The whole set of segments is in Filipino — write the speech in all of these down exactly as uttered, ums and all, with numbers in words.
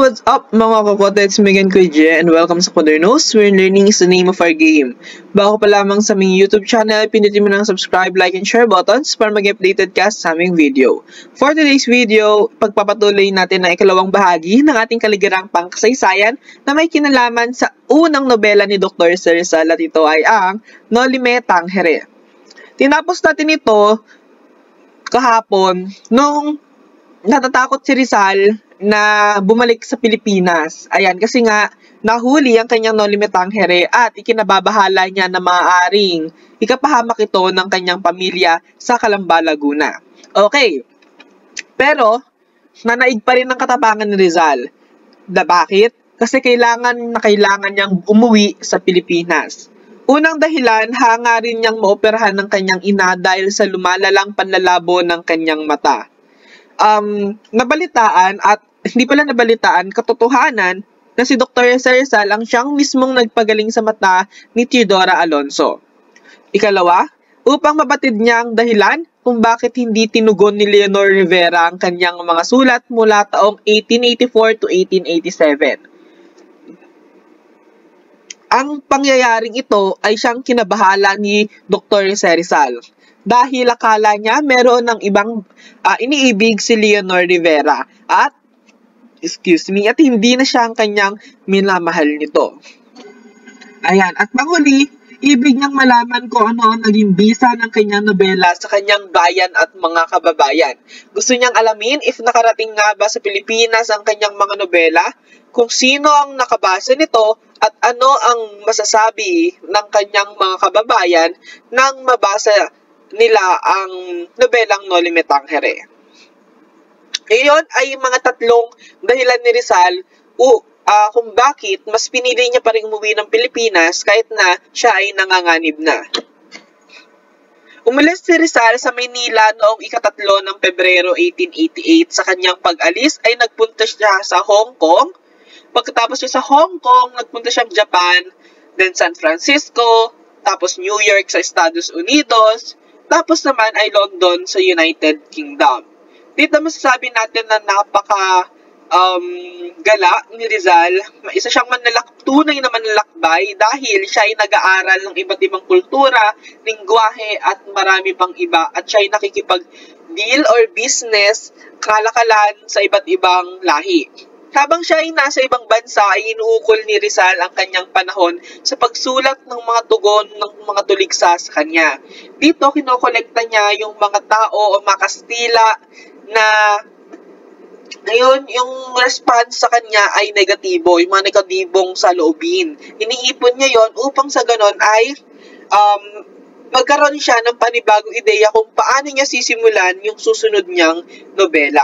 What's up mga kakote? It's Megan Kuije and welcome sa Kodernos, where learning is the name of our game. Bago pa lamang sa aming YouTube channel, pinutin mo ng subscribe, like, and share buttons para mag-updated ka sa aming video. For today's video, pagpapatuloy natin ang ikalawang bahagi ng ating kaligarang pangkasaysayan na may kinalaman sa unang nobela ni Doctor Rizal at ito ay ang Nolime Tangere. Tinapos natin ito kahapon nung natatakot si Rizal na bumalik sa Pilipinas. Ayan, kasi nga nahuli ang kanyang Nolime Tangere at ikinababahala niya na maaaring ikapahamak ito ng kanyang pamilya sa Calamba, Laguna. Okay. Pero nanaig pa rin ang katapangan ni Rizal. Da bakit? Kasi kailangan na kailangan niyang umuwi sa Pilipinas. Unang dahilan, hangarin niyang maoperahan ng kanyang ina dahil sa lumalalang panlalabo ng kanyang mata. Um, nabalitaan at hindi pala nabalitaan, katotohanan na si Doctor Rizal ang siyang mismong nagpagaling sa mata ni Teodora Alonso. Ikalawa, upang mabatid niya ang dahilan kung bakit hindi tinugon ni Leonor Rivera ang kanyang mga sulat mula taong eighteen eighty-four to eighteen eighty-seven. Ang pangyayaring ito ay siyang kinabahala ni Doctor Rizal dahil akala niya meron ng ibang uh, iniibig si Leonor Rivera at excuse me, at hindi na siya ang kanyang minamahal nito. Ayan, at panghuli, ibig niyang malaman kung ano ang naging bisa ng kanyang nobela sa kanyang bayan at mga kababayan. Gusto niyang alamin if nakarating nga ba sa Pilipinas ang kanyang mga nobela, kung sino ang nakabasa nito, at ano ang masasabi ng kanyang mga kababayan nang mabasa nila ang nobelang Nolime Tangere. Iyon ay mga tatlong dahilan ni Rizal uh, uh, kung bakit mas pinili niya pa rin umuwi ng Pilipinas kahit na siya ay nanganganib na. Umalis si Rizal sa Maynila noong ikatatlo ng Pebrero eighteen eighty-eight. Sa kanyang pag-alis ay nagpunta siya sa Hong Kong. Pagkatapos siya sa Hong Kong, nagpunta siya sa Japan, then San Francisco, tapos New York sa Estados Unidos, tapos naman ay London sa United Kingdom. Dito masasabi natin na napaka um, gala ni Rizal. Isa siyang manlalak, tunay na manlalakbay dahil siya ay nag-aaral ng iba't ibang kultura, lingwahe at marami pang iba. At siya ay nakikipag-deal or business, kalakalan sa iba't ibang lahi. Habang siya ay nasa ibang bansa, ay inuukol ni Rizal ang kanyang panahon sa pagsulat ng mga tugon ng mga tuligsa sa kanya. Dito, kinokolekta niya yung mga tao o mga Kastila na ngayon, yung response sa kanya ay negatibo, yung mga negatibong saloobin. Iniipon niya yon upang sa ganon ay um, magkaroon siya ng panibagong ideya kung paano niya sisimulan yung susunod niyang nobela.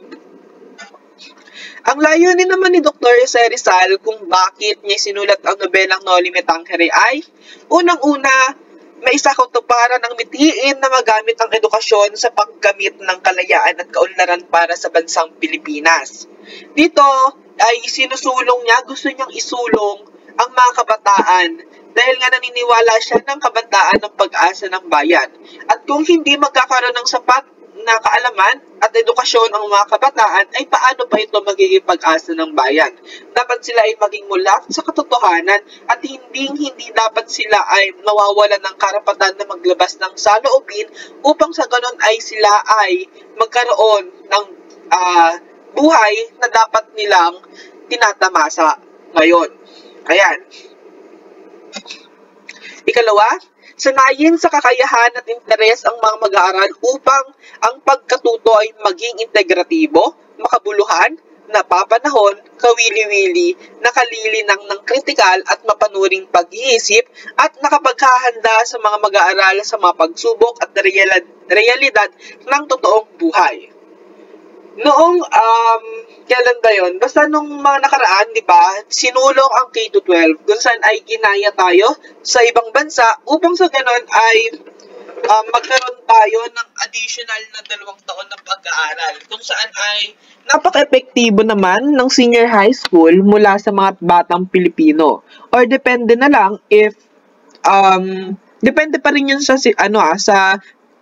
Ang layunin naman ni Doctor Rizal kung bakit niya sinulat ang nobelang Nolime Tangere ay unang-una, may isa katuparan ng mitiin na magamit ang edukasyon sa paggamit ng kalayaan at kaunlaran para sa bansang Pilipinas. Dito ay sinusulong niya, gusto niyang isulong ang mga kabataan dahil nga naniniwala siya ng kabataan ng pag-asa ng bayan. At kung hindi magkakaroon ng sapat na kaalaman at edukasyon ang mga kabataan, ay paano pa ito magiging pag-asa ng bayan? Dapat sila ay maging mulat sa katotohanan at hindi hindi dapat sila ay mawawalan ng karapatan na maglabas ng saloobin upang sa ganon ay sila ay magkaroon ng uh, buhay na dapat nilang tinatamasa ngayon. Ayan. Ikalawa, sanayin sa kakayahan at interes ang mga mag-aaral upang ang pagkatuto ay maging integratibo, makabuluhan, napapanahon, kawili-wili, nakalilinang ng kritikal at mapanuring pag-iisip at nakapaghahanda sa mga mag-aaral sa mga pagsubok at realidad ng totoong buhay. Noong, um, kailan ba yun? Basta nung mga nakaraan, di ba, sinulong ang K to twelve kung saan ay ginaya tayo sa ibang bansa upang sa ganon ay um, magkaroon tayo ng additional na dalawang taon ng pag-aaral kung saan ay napaka-epektibo naman ng senior high school mula sa mga batang Pilipino. Or depende na lang if, um, depende pa rin yun sa, ano ah, sa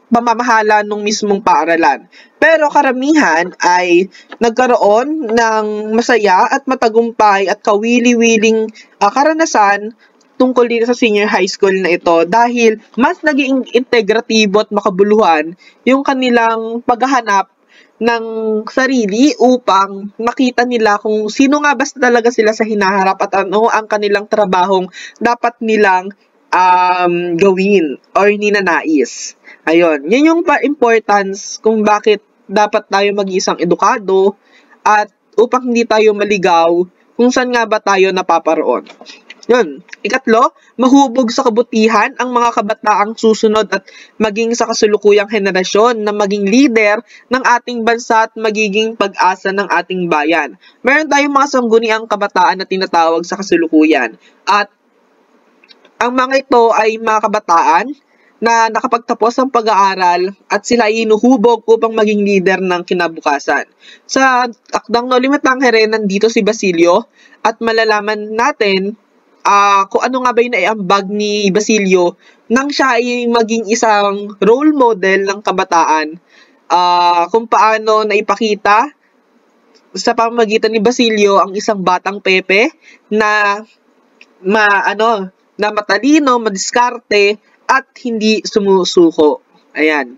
pamamahala ng mismong paaralan. Pero karamihan ay nagkaroon ng masaya at matagumpay at kawili-wiling uh, karanasan tungkol dito sa senior high school na ito dahil mas naging integratibo at makabuluhan yung kanilang paghahanap ng sarili upang makita nila kung sino nga ba talaga sila sa hinaharap at ano ang kanilang trabahong dapat nilang um, gawin or ninanais. Ayun, yun yung pa-importance kung bakit dapat tayo mag-isang edukado at upang hindi tayo maligaw kung saan nga ba tayo napaparoon. Yun. Ikatlo, mahubog sa kabutihan ang mga kabataang susunod at maging sa kasulukuyang henerasyon na maging leader ng ating bansa at magiging pag-asa ng ating bayan. Meron tayong mga sangguniang kabataan na tinatawag sa kasulukuyan. At ang mga ito ay mga kabataan na nakapagtapos ng pag-aaral at sila ay inuhubog upang maging leader ng kinabukasan. Sa Akdang No Limit Tangere, nandito si Basilio at malalaman natin uh, kung ano nga ba yung naiambag ni Basilio nang siya ay maging isang role model ng kabataan, uh, kung paano naipakita sa pamamagitan ni Basilio ang isang batang Pepe na ma ano na matalino, madiskarte at hindi sumusuko. Ayan.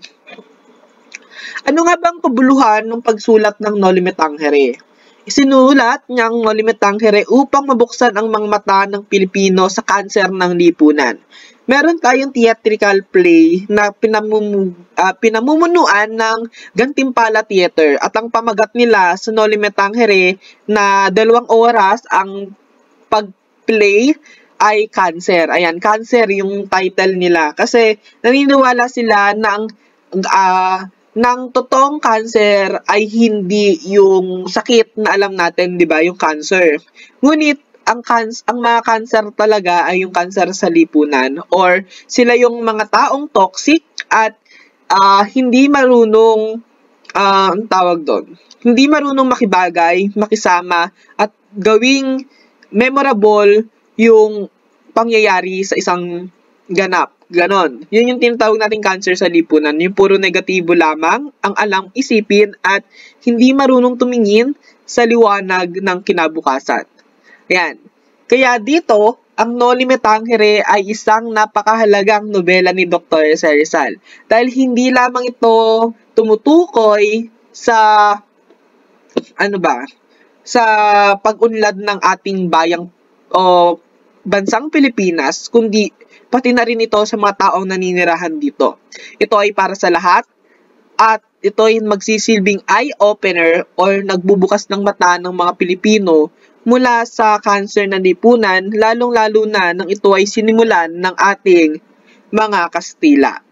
Ano nga bang kabuluhan ng pagsulat ng No Limit Tangere? Isinulat niyang No Limit Tangere upang mabuksan ang mga mata ng Pilipino sa kanser ng lipunan. Meron tayong theatrical play na pinamum, uh, pinamumunuan ng Gantimpala Theater at ang pamagat nila sa No Limit Tangere na dalawang oras ang pag-play ay cancer. Ayan, cancer yung title nila. Kasi naniniwala sila na ang uh, ng totoong cancer ay hindi yung sakit na alam natin, di ba? Yung cancer. Ngunit, ang, cancer, ang mga cancer talaga ay yung cancer sa lipunan or sila yung mga taong toxic at uh, hindi marunong, uh, ang tawag doon, hindi marunong makibagay, makisama, at gawing memorable yung pangyayari sa isang ganap. Ganon. Yun yung tinatawag nating cancer sa lipunan. Yung puro negatibo lamang ang alam isipin at hindi marunong tumingin sa liwanag ng kinabukasan. Ayan. Kaya dito, ang No Limit Tangere ay isang napakahalagang nobela ni Doctor Jose Rizal. Dahil hindi lamang ito tumutukoy sa ano ba? Sa pag-unlad ng ating bayang o bansang Pilipinas, kundi pati na rin ito sa mga taong naninirahan dito. Ito ay para sa lahat at ito ay magsisilbing eye-opener or nagbubukas ng mata ng mga Pilipino mula sa cancer ng lipunan, lalong-lalo na nang ito ay sinimulan ng ating mga Kastila.